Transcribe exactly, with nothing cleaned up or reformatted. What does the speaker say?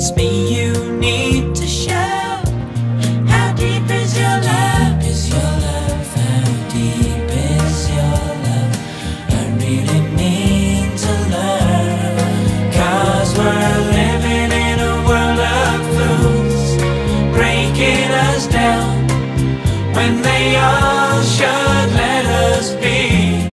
It's me you need to show. How deep is your love? Is your love? How deep is your love? I really need to learn. 'Cause we're living in a world of fools, breaking us down when they are